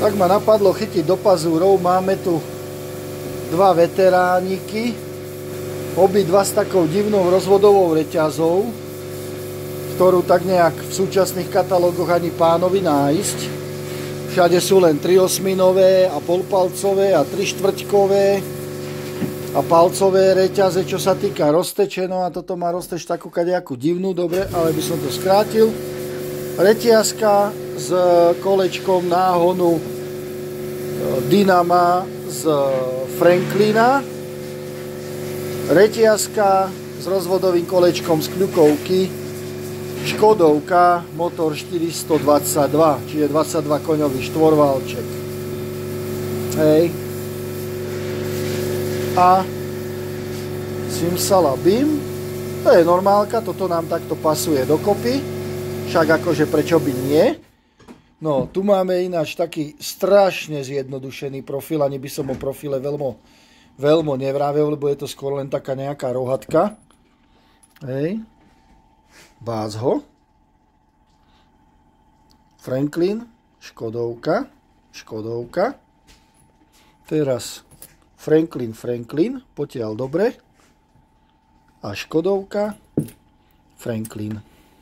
Tak ma napadlo chytiť do pazúrov. Máme tu dva veterániky, obidva s takou divnou rozvodovou reťazou, ktorú tak nejak v súčasných katalógoch ani pánovi nájsť. Všade sú len 3/8 a polpalcové a 3/4 a palcové reťaze, čo sa týka rozteče. No a toto má rozteč takú kadejakú divnú, dobre, ale by som to skrátil. Reťazka s kolečkom náhonu Dynama z Franklina. Reťazka s rozvodovým kolečkom z kľukovky Škodovka, motor 422, čiže 22 koňový štvorválček. Hej. A simsalabim, to je normálka, toto nám takto pasuje dokopy, však akože prečo by nie. No, tu máme ináč taký strašne zjednodušený profil, ani by som o profile veľmi nevravil, lebo je to skôr len taká nejaká rohatka. Hej. Bác ho. Franklin, Škodovka, Škodovka. Teraz Franklin, potiaľ dobre. A Škodovka, Franklin.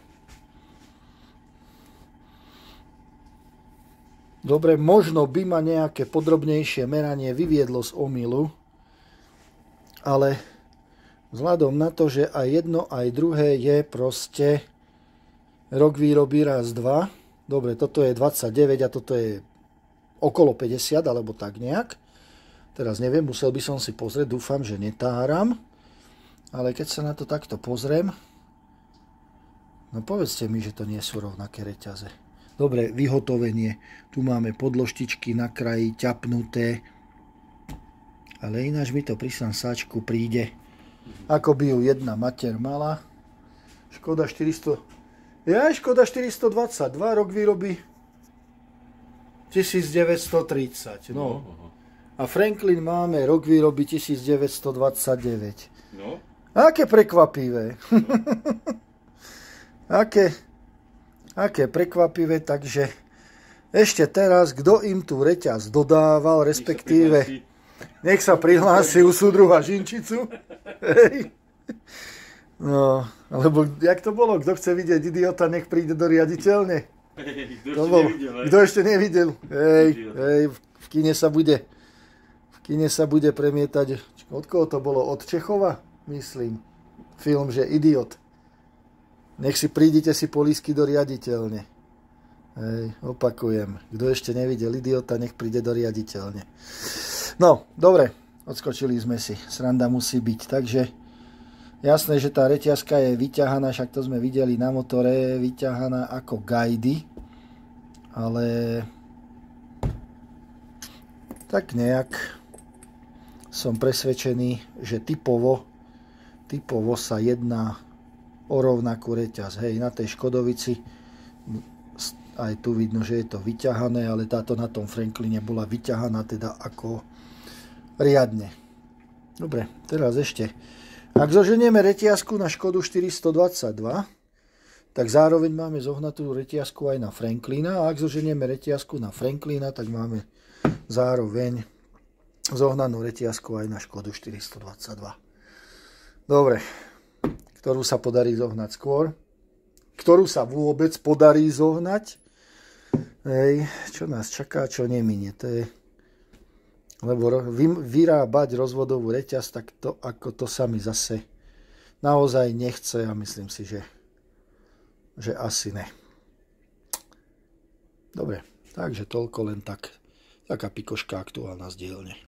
Dobre, možno by ma nejaké podrobnejšie meranie vyviedlo z omylu, ale vzhľadom na to, že aj jedno, aj druhé je proste rok výroby raz, dva. Dobre, toto je 29 a toto je okolo 50, alebo tak nejak. Teraz neviem, musel by som si pozrieť, dúfam, že netáram. Ale keď sa na to takto pozriem, no povedzte mi, že to nie sú rovnaké reťaze. Dobre, vyhotovenie. Tu máme podložtičky na kraji ťapnuté. Ale ináč mi to pri sansáčku príde, ako by ju jedna mater mala. Škoda 400... Ja, Škoda 422, rok výroby 1930. No. A Franklin máme rok výroby 1929. No. Aké prekvapivé. No. Aké prekvapivé, takže ešte teraz, kto im tú reťaz dodával, respektíve nech sa prihlási u súdruha Žinčicu. Hej. No, alebo jak to bolo? Kto chce vidieť idiota, nech príde do riaditeľne. Kto ešte nevidel? Hej, v kine sa bude premietať. Od koho to bolo? Od Čechova? Myslím. Film, že Idiot. Nech si prídite si polísky do riaditeľne. Hej, opakujem. Kto ešte nevidel Idiota, nech príde do riaditeľne. No, dobre. Odskočili sme si. Sranda musí byť. Takže jasné, že tá reťazka je vyťahaná, však to sme videli na motore, vyťahaná ako gajdy. Ale tak nejak som presvedčený, že typovo sa jedná o rovnakú reťaz. Hej, na tej Škodovici aj tu vidno, že je to vyťahané, ale táto na tom Frankline bola vyťahaná teda ako riadne. Dobre, teraz ešte. Ak zoženieme reťazku na Škodu 422, tak zároveň máme zohnatú reťazku aj na Franklina. A ak zoženieme reťazku na Franklina, tak máme zároveň zohnanú reťazku aj na Škodu 422. Dobre. Ktorú sa podarí zohnať skôr. Ktorú sa vôbec podarí zohnať. Hej, čo nás čaká, čo neminie. To je... Lebo vyrábať rozvodovú reťaz, tak to, ako to sa mi zase naozaj nechce a myslím si, že asi ne. Dobre, takže toľko len tak. Taká pikoška aktuálna z dielne.